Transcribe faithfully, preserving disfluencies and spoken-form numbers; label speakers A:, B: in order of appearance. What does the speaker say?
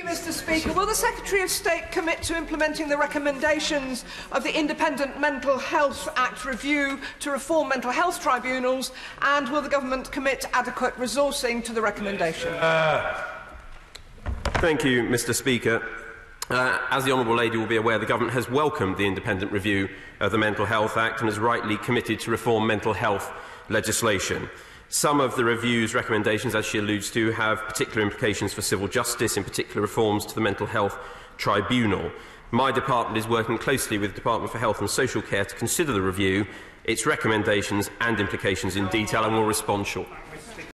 A: Mr Speaker. Will the Secretary of State commit to implementing the recommendations of the Independent Mental Health Act review to reform mental health tribunals, and will the Government commit adequate resourcing to the recommendation?
B: Uh, thank you, Mr Speaker. Uh, as the Honourable Lady will be aware, the Government has welcomed the independent review of the Mental Health Act and has rightly committed to reform mental health legislation. Some of the review's recommendations, as she alludes to, have particular implications for civil justice, in particular reforms to the Mental Health Tribunal. My department is working closely with the Department for Health and Social Care to consider the review, its recommendations and implications in detail, and will respond shortly.